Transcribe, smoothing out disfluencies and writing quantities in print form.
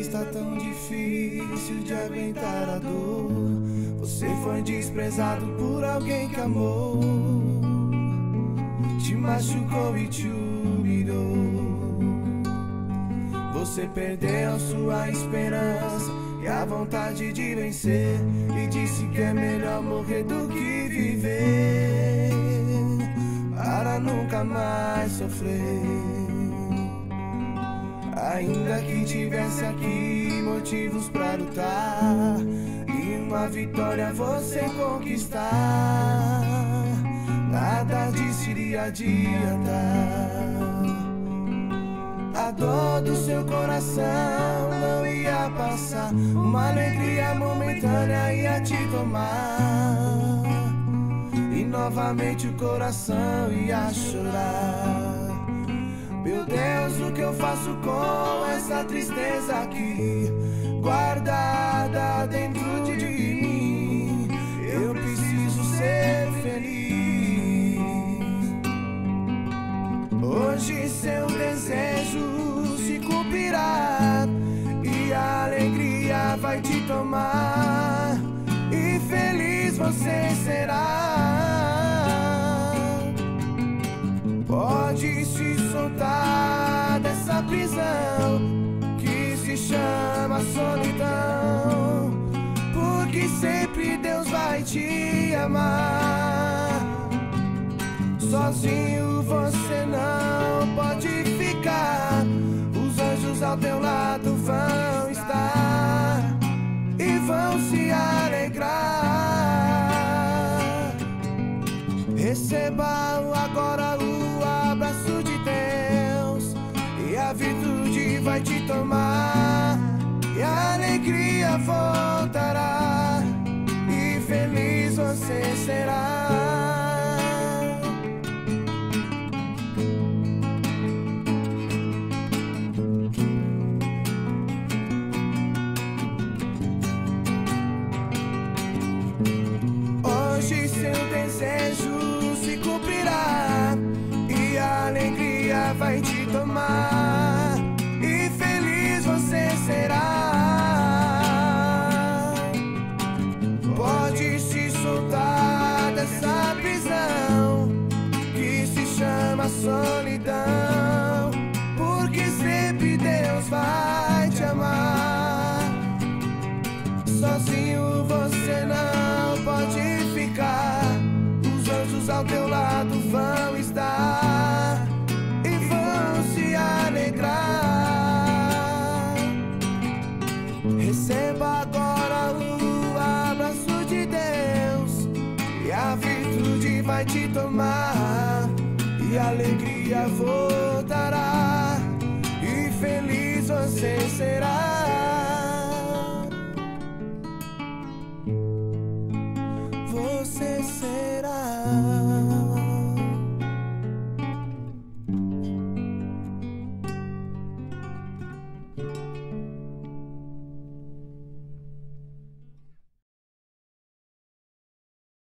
está tão difícil de aguentar a dor. Você foi desprezado por alguém que amou, te machucou e te humilhou. Você perdeu sua esperança e a vontade de vencer, e disse que é melhor morrer do que viver, para nunca mais sofrer. Ainda que tivesse aqui motivos pra lutar e uma vitória você conquistar, nada disso iria adiantar. A dor do seu coração não ia passar, uma alegria momentânea ia te tomar, e novamente o coração ia chorar. Meu Deus, o que eu faço com essa tristeza aqui guardada dentro de mim? Eu preciso ser feliz. Hoje seu desejo se cumprirá e a alegria vai te tomar, e feliz você será. Pode se soltar dessa prisão que se chama solidão, porque sempre Deus vai te amar. Sozinho você não pode ficar, os anjos ao teu lado vão estar e vão se alegrar. Receba agora o abraço de Deus, e a virtude vai te tomar, e a alegria voltará, e feliz você será. Hoje seu desejo se cumprirá e a alegria vai te tomar, e feliz você será. Pode se soltar dessa prisão que se chama solidão, porque sempre Deus vai te amar. Sozinho você não pode ficar, os anjos ao teu lado vão estar e vão se alegrar. Receba agora o abraço de Deus, e a virtude vai te tomar, e a alegria voltará, e feliz você será.